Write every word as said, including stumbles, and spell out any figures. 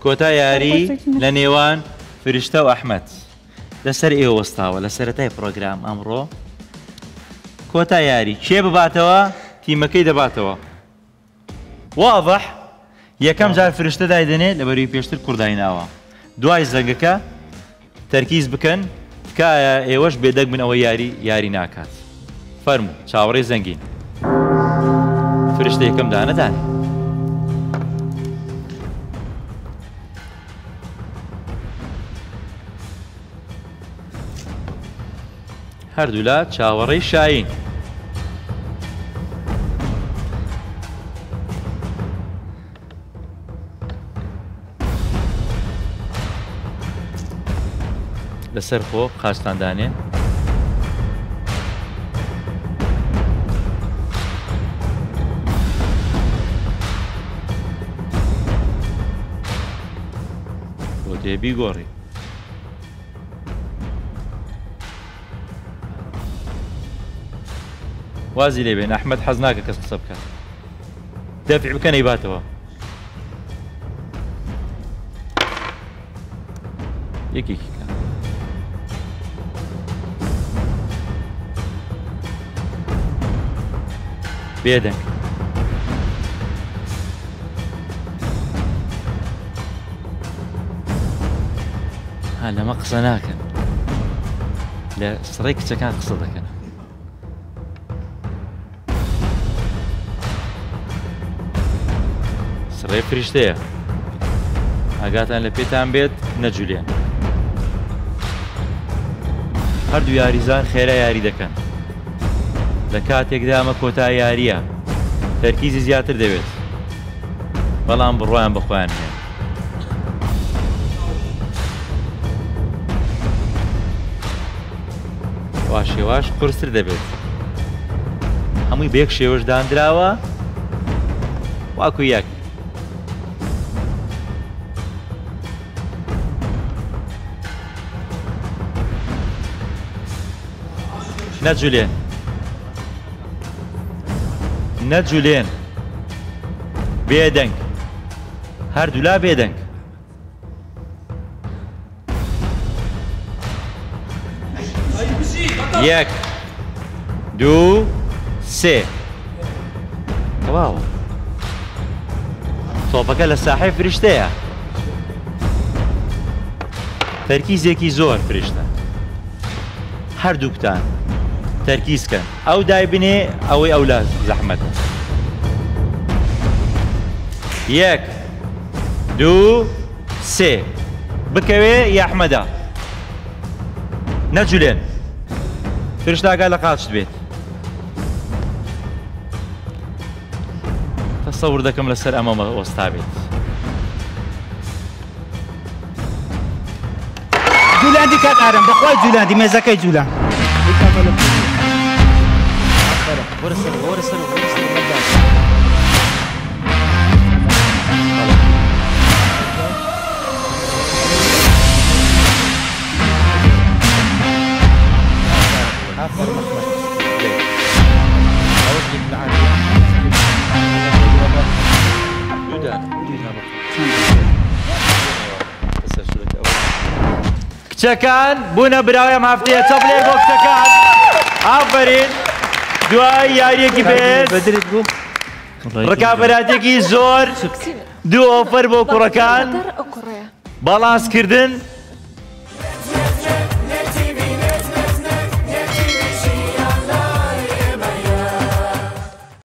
کۆتا یاری لە نێوان فریشتە و ئەحمەد لەسەر ئێوە وەستاوە لە سەرەتای پرۆگرام ئەمڕۆ کۆتا یاری کێ بباتەوە تیمەکەی دەباتەوە واضح یەکەم جار فریشتە دایدەنێت لە بەروی پێشتر کوڕدایناوە دوای زەنگەکە تەرکیز بکەن تکایە ئێوەش بێدەنگ بن ئەوە یاری یاری ناکات فەرموو چاوەڕێی زەنگین فریشتە یەکەم دانەدانێ هەردوو لە چاوەڕێی شاین لەسەر خۆ قاشتاندانێ بۆ دێبی گۆڕی وازی لێبێن ئەحمەد حەز ناکە کەس قسە بکات دەفع بکە نەیباتەوە یەکێکی کە بێدەنگ ها لەمە قسە ناکەن لە سڕێی کچەکان قسە دەکەن سڕێ فریشتەیە ئاگاتان لە پێتان بێت نەجوولێن هەردوو یاریزان خێرا یاری دەکەن لە کاتێکدا ئەمە کۆتا یاریە تەرکیزی زیاتر دەوێت بەڵام بڕوایان بەخۆیان هەیە وا شێواش قورستر دەبێت هەمووی بەیەک شێوەش دانراوە واکو یەک نەجوولێن نەجوولێن بێدەنگ هەردوو لا بێدەنگ یەک دوو سێ تەواوە تۆپەکە لە ساحەی فریشتەیە تەرکیزێکی زۆر فریشتە هەردووکتان تەرکیزکەن ئەو دایبنێ ئەوەی ئەولا زەحمەتە یەک دوو سێ بکەوێ یا ئەحمەدە نەجوولێن فریشتاگا لە قاچت بێت تەسەوور دەکەم لەسەر ئەمە وەستا بێت جولاندی کات ئارەم بەخوای جولاندی مێزەکەی جوولان وەرسەر وەرسەر وەرسەر کچەکان بوونە براوەم هەفتەیە چەپلێر بۆ کچەکان ئافرین دوای یاریەکی بێت ڕکابەراتێکی زۆر دوو ئۆفەر بۆ کوڕەکان باڵانسکردن